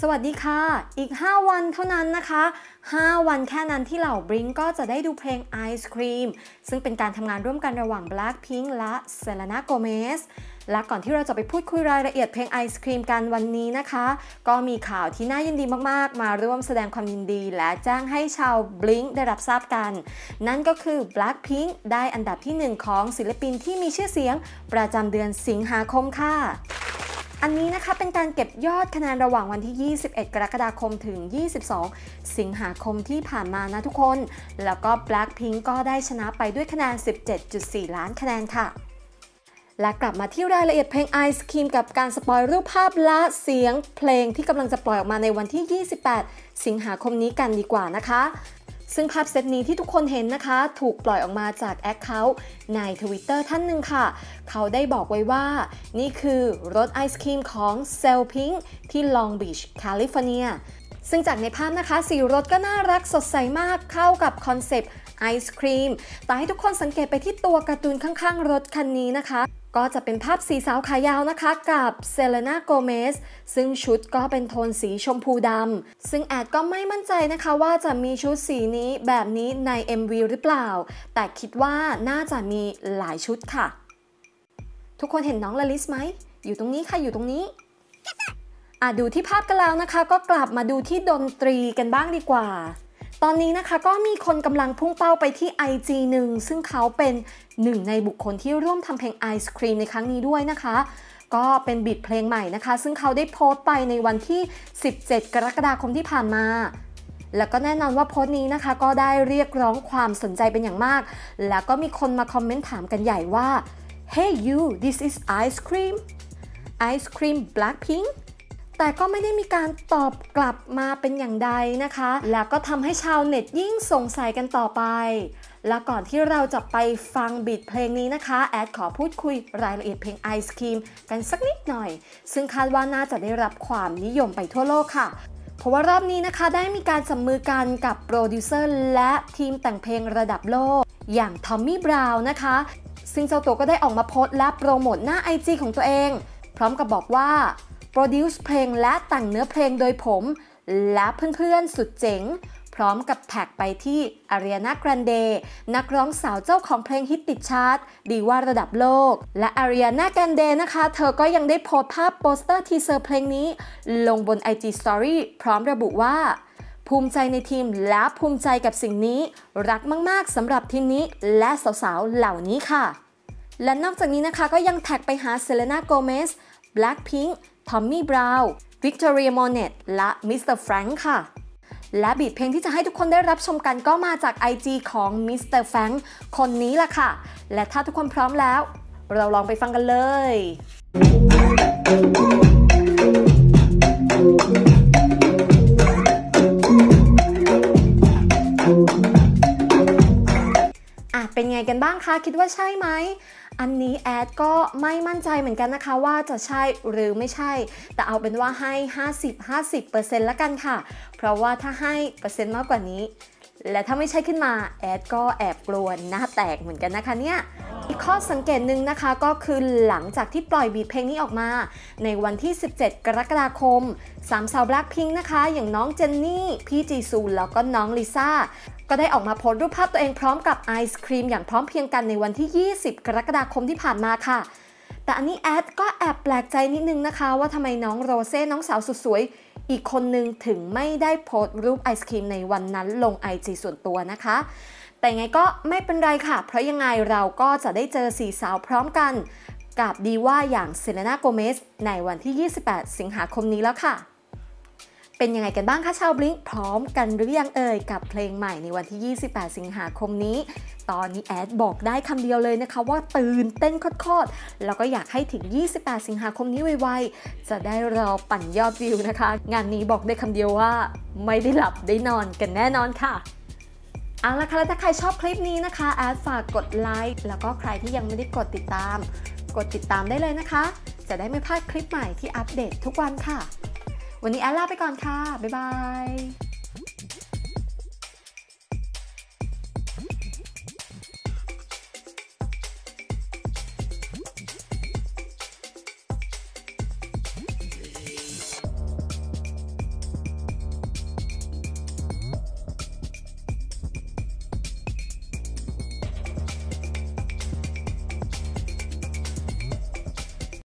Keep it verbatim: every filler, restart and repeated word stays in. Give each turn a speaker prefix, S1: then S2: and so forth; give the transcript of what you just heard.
S1: สวัสดีค่ะอีกห้าวันเท่านั้นนะคะห้าวันแค่นั้นที่เหล่า Blink ก็จะได้ดูเพลง Ice Cream ซึ่งเป็นการทำงานร่วมกันระหว่าง Blackpink และ Selena Gomez และก่อนที่เราจะไปพูดคุยรายละเอียดเพลง Ice Cream กันวันนี้นะคะก็มีข่าวที่น่ายินดีมากๆมาร่วมแสดงความยินดีและแจ้งให้ชาว Blink ได้รับทราบกันนั่นก็คือ Blackpink ได้อันดับที่หนึ่งของศิลปินที่มีชื่อเสียงประจำเดือนสิงหาคมค่ะอันนี้นะคะเป็นการเก็บยอดคะแนนระหว่างวันที่ยี่สิบเอ็ดกรกฎาคมถึงยี่สิบสองสิงหาคมที่ผ่านมานะทุกคนแล้วก็ Blackpink ก็ได้ชนะไปด้วยคะแนน สิบเจ็ดจุดสี่ ล้านคะแนนค่ะและกลับมาที่รายละเอียดเพลง Ice Cream กับการสปอยรูปภาพและเสียงเพลงที่กำลังจะปล่อยออกมาในวันที่ยี่สิบแปดสิงหาคมนี้กันดีกว่านะคะซึ่งภาพเซตนี้ที่ทุกคนเห็นนะคะถูกปล่อยออกมาจากแอคเคาท์ใน Twitter ท่านหนึ่งค่ะเขาได้บอกไว้ว่านี่คือรถไอศครีมของ Selpink ที่ Long Beach แคลิฟอร์เนียซึ่งจากในภาพนะคะสีรถก็น่ารักสดใสมากเข้ากับคอนเซปต์ไอศครีมแต่ให้ทุกคนสังเกตไปที่ตัวการ์ตูนข้างๆรถคันนี้นะคะก็จะเป็นภาพสีสาวขายาวนะคะกับเซเลน่าโกเมสซึ่งชุดก็เป็นโทนสีชมพูดำซึ่งแอดก็ไม่มั่นใจนะคะว่าจะมีชุดสีนี้แบบนี้ใน เอ็ม วี หรือเปล่าแต่คิดว่าน่าจะมีหลายชุดค่ะทุกคนเห็นน้องลาลิสไหมอยู่ตรงนี้ค่ะอยู่ตรงนี้อ่ะดูที่ภาพกันแล้วนะคะก็กลับมาดูที่ดนตรีกันบ้างดีกว่าตอนนี้นะคะก็มีคนกำลังพุ่งเป้าไปที่ ไอ จี หนึ่งซึ่งเขาเป็นหนึ่งในบุคคลที่ร่วมทำเพลง Ice Cream ในครั้งนี้ด้วยนะคะก็เป็นบีทเพลงใหม่นะคะซึ่งเขาได้โพสต์ไปในวันที่สิบเจ็ดกรกฎาคมที่ผ่านมาแล้วก็แน่นอนว่าโพสต์นี้นะคะก็ได้เรียกร้องความสนใจเป็นอย่างมากแล้วก็มีคนมาคอมเมนต์ถามกันใหญ่ว่า Hey you this is ice cream ice cream Blackpinkแต่ก็ไม่ได้มีการตอบกลับมาเป็นอย่างใดนะคะแล้วก็ทำให้ชาวเน็ตยิ่งสงสัยกันต่อไปและก่อนที่เราจะไปฟังบีทเพลงนี้นะคะแอดขอพูดคุยรายละเอียดเพลง Ice Cream กันสักนิดหน่อยซึ่งคาดว่าน่าจะได้รับความนิยมไปทั่วโลกค่ะเพราะว่ารอบนี้นะคะได้มีการจับมือกันกับโปรดิวเซอร์และทีมแต่งเพลงระดับโลกอย่างทอมมี่บราวน์นะคะซึ่งเจ้าตัวก็ได้ออกมาโพสต์และโปรโมทหน้า ไอ จี ของตัวเองพร้อมกับบอกว่าโปรดิวซ์เพลงและแต่งเนื้อเพลงโดยผมและเพื่อนๆสุดเจ๋งพร้อมกับแท็กไปที่อารีนา แกรนเดนักร้องสาวเจ้าของเพลงฮิตติดชาร์ตดีว่าระดับโลกและอารีนา แกรนเดนะคะเธอก็ยังได้โพสต์ภาพโปสเตอร์ทีเซอร์เพลงนี้ลงบน ไอ จี Story พร้อมระบุว่าภูมิใจในทีมและภูมิใจกับสิ่งนี้รักมากๆสำหรับทีมนี้และสาวๆเหล่านี้ค่ะและนอกจากนี้นะคะก็ยังแท็กไปหาเซเลน่า โกเมส Blackpinkทอมมี่ บราวน์ วิกตอเรีย โมเนตและมิสเตอร์ แฟรงค์ค่ะและบีทเพลงที่จะให้ทุกคนได้รับชมกันก็มาจาก ไอ จี ของมิสเตอร์ แฟรงค์คนนี้ล่ะค่ะและถ้าทุกคนพร้อมแล้วเราลองไปฟังกันเลยอ่ะเป็นไงกันบ้างคะคิดว่าใช่ไหมอันนี้แอดก็ไม่มั่นใจเหมือนกันนะคะว่าจะใช่หรือไม่ใช่แต่เอาเป็นว่าให้ ห้าสิบ ห้าสิบเปอร์เซ็นต์ ละกันค่ะเพราะว่าถ้าให้เปอร์เซ็นต์มากกว่านี้และถ้าไม่ใช่ขึ้นมาแอดก็แอบกลัวหน้าแตกเหมือนกันนะคะเนี่ยอีกข้อสังเกตหนึ่งนะคะก็คือหลังจากที่ปล่อยบีทเพลงนี้ออกมาในวันที่สิบเจ็ดกรกฎาคมสามสาว Blackpink นะคะอย่างน้องเจนนี่พี่จีซูแล้วก็น้องลิซ่าก็ได้ออกมาโพสต์รูปภาพตัวเองพร้อมกับไอศครีมอย่างพร้อมเพรียงกันในวันที่ยี่สิบกรกฎาคมที่ผ่านมาค่ะแต่อันนี้แอดก็แอบแปลกใจนิดนึงนะคะว่าทำไมน้องโรเซ่น้องสาวสุดสวยอีกคนนึงถึงไม่ได้โพสต์รูปไอศครีมในวันนั้นลง ไอ จี ส่วนตัวนะคะแต่ไงก็ไม่เป็นไรค่ะเพราะยังไงเราก็จะได้เจอสี่สาวพร้อมกันกับดีว่าอย่างเซเลน่า โกเมสในวันที่ยี่สิบแปดสิงหาคมนี้แล้วค่ะเป็นยังไงกันบ้างคะชาว Blink พร้อมกันหรือยังเอ่ยกับเพลงใหม่ในวันที่ยี่สิบแปดสิงหาคมนี้ตอนนี้แอดบอกได้คำเดียวเลยนะคะว่าตื่นเต้นโคตรๆแล้วก็อยากให้ถึงยี่สิบแปดสิงหาคมนี้ไวๆจะได้รอปั่นยอดวิวนะคะงานนี้บอกได้คำเดียวว่าไม่ได้หลับได้นอนกันแน่นอนค่ะเอาละค่ะแล้วถ้าใครชอบคลิปนี้นะคะแอดฝากกดไลค์แล้วก็ใครที่ยังไม่ได้กดติดตามกดติดตามได้เลยนะคะจะได้ไม่พลาดคลิปใหม่ที่อัปเดตทุกวันค่ะวันนี้แอดลาไปก่อนค่ะบ๊ายบาย